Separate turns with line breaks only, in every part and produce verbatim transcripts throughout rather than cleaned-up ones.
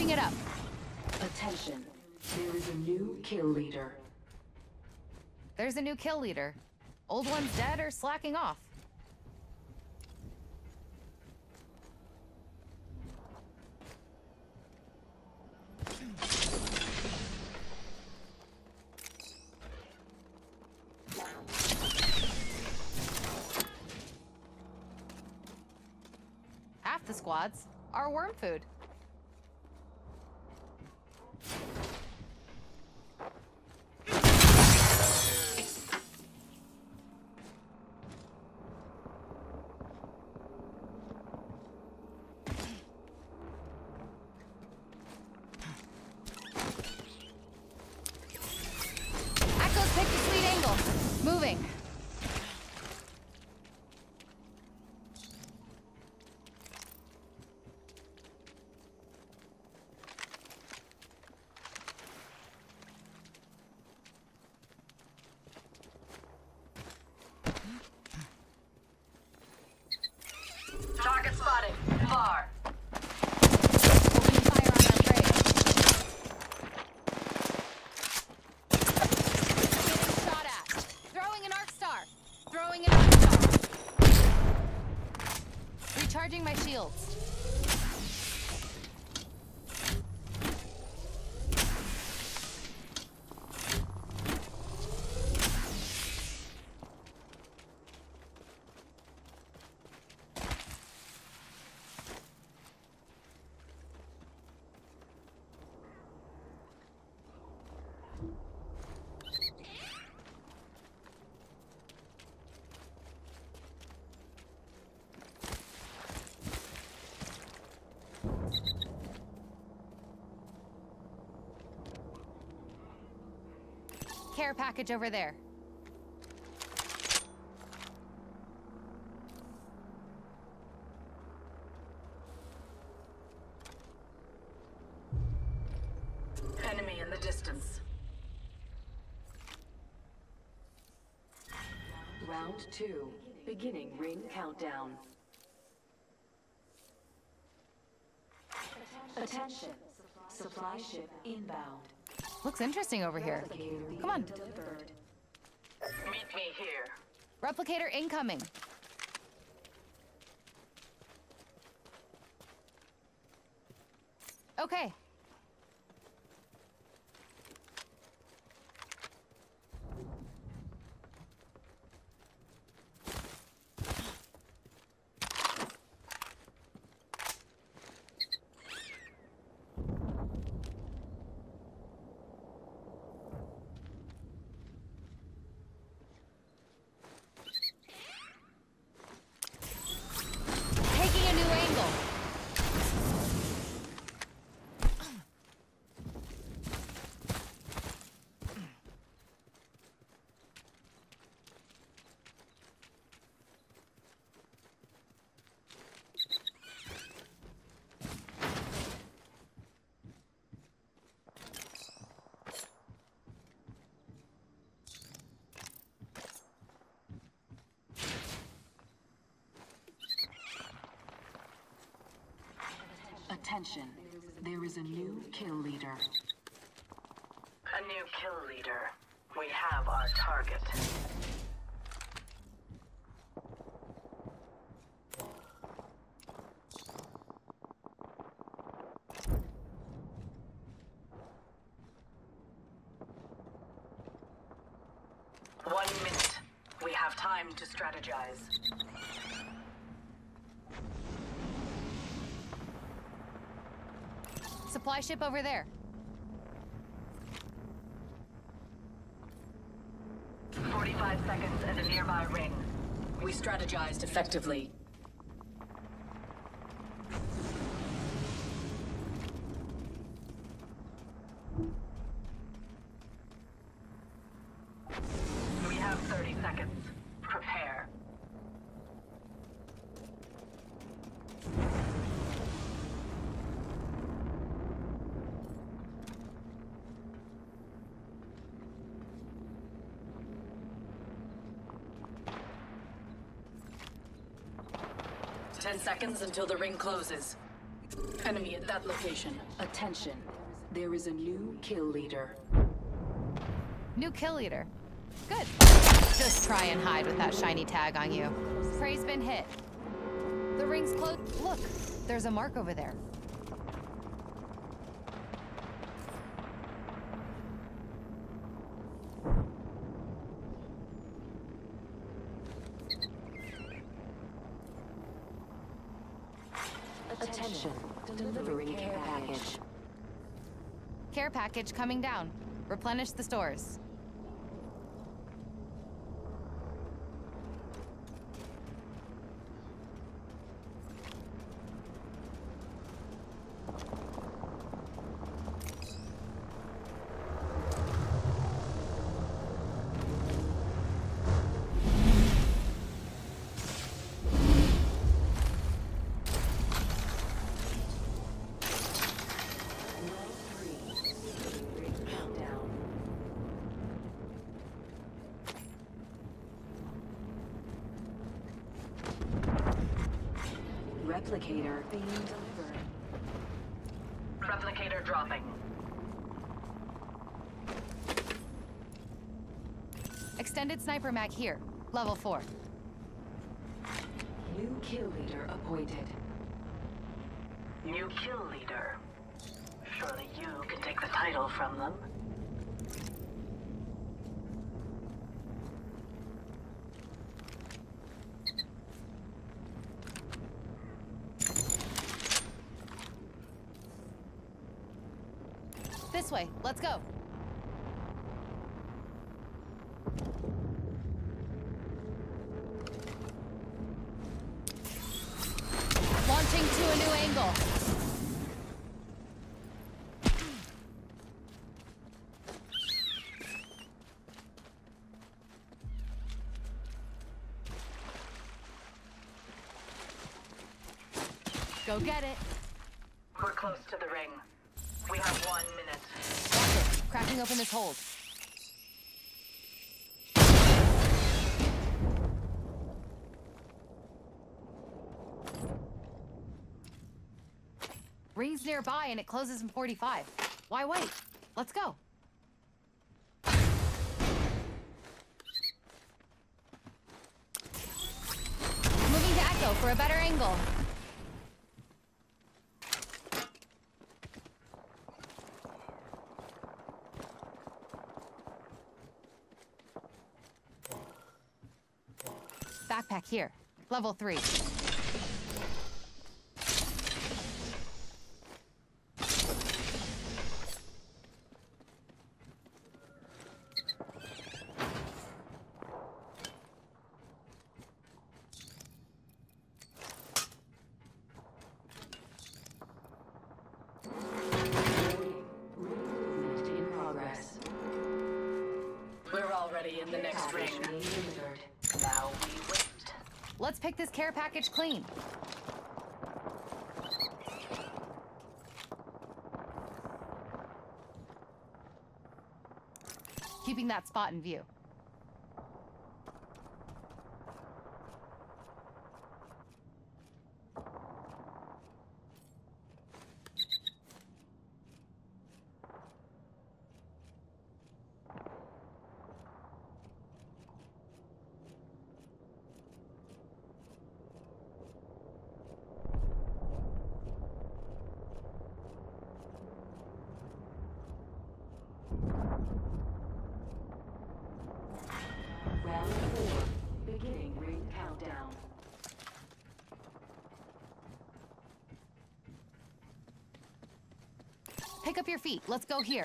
Switching it up.
Attention. There is a new kill leader.
There's a new kill leader. Old one's dead or slacking off. Half the squads are worm food. Echo's picked a sweet angle. Moving.
Target spotted. Far.
Opening fire on our prey. Getting shot at. Throwing an arc star. Throwing an arc star. Recharging my shields. Care package over there.
Enemy in the distance. Round two. Beginning ring countdown. Attention. Supply ship inbound.
Looks interesting over here. Come on.
Delivered. Meet me here.
Replicator incoming. Okay. Taking a new angle.
Attention. There is a new kill leader. A new kill leader. We have our target. One minute. We have time to strategize.
Supply ship over there.
forty-five seconds and a nearby ring. We strategized effectively. We have thirty seconds. Prepare. Ten seconds until the ring closes. Enemy at that location. Attention. There is a new kill leader.
New kill leader. Good. Just try and hide with that shiny tag on you. Prey's been hit. The ring's closed. Look, there's a mark over there.
Attention. Delivering care package.
Care package coming down. Replenish the stores.
Replicator being delivered. Replicator dropping.
Extended sniper mag here. Level four.
New kill leader appointed. New kill leader. Surely you can take the title from them.
This way. Let's go. Launching to a new angle. Go get it.
We're close to the ring. We have one minute.
Watch it. Cracking open this hold. Ring's nearby and it closes in forty-five. Why wait? Let's go. Moving to Echo for a better angle. Backpack here. Level three.
Movement in progress. We're already in the next ring. Now we wait.
Let's pick this care package clean. Keeping that spot in view.
Round four. Beginning ring countdown.
Pick up your feet. Let's go here.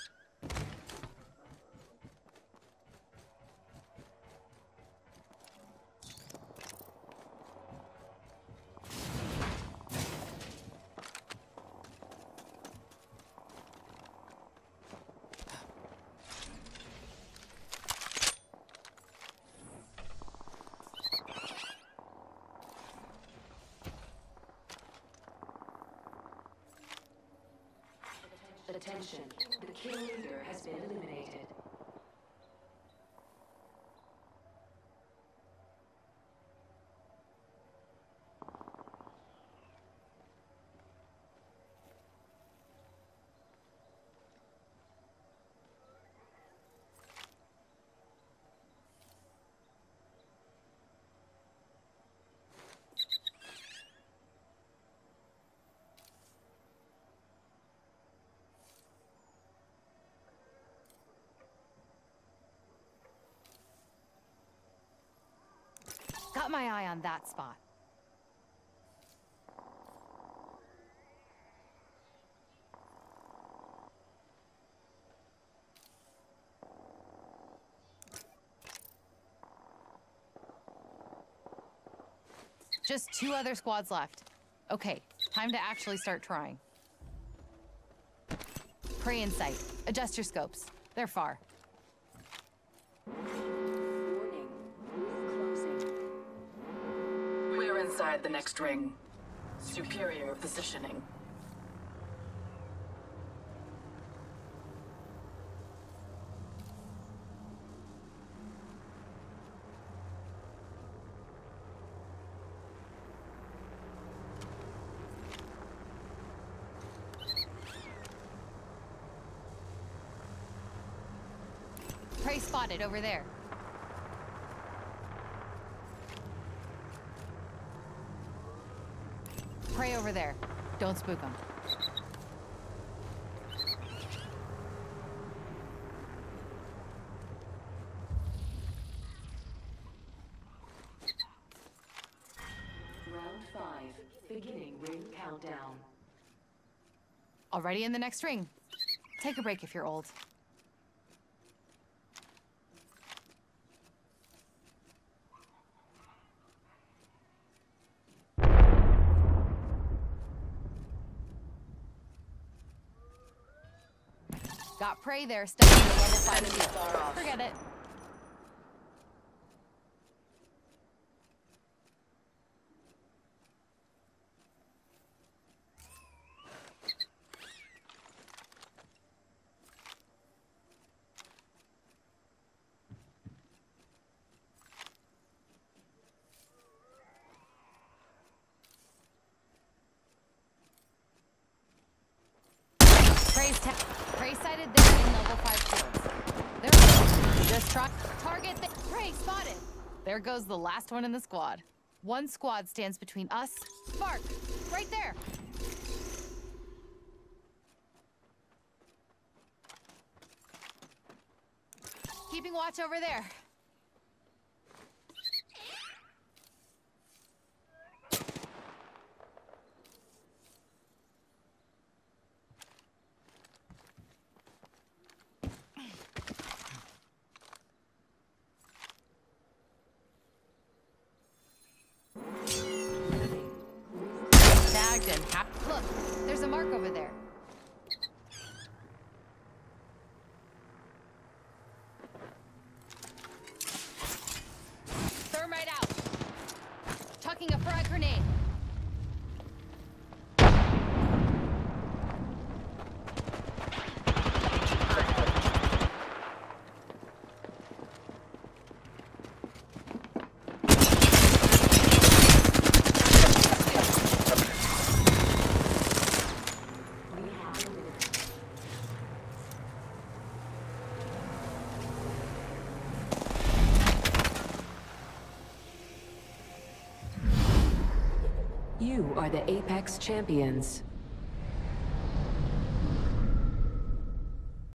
Attention, the kill leader has been eliminated.
Got my eye on that spot. Just two other squads left. Okay, time to actually start trying. Prey in sight. Adjust your scopes. They're far.
Warning. Closing. We're inside the next ring. Superior positioning.
Prey spotted over there. Prey over there. Don't spook them.
Round five. Beginning ring countdown.
Already in the next ring. Take a break if you're old. Got prey there, stuck in the level five shield. Forget it. Prey's ta Prey sighted there in level five shields. There, just try target the Prey spotted. There goes the last one in the squad. One squad stands between us. Spark, right there. Keeping watch over there. Look, there's a mark over there. Thermite out. Chucking a frag grenade.
You are the Apex Champions.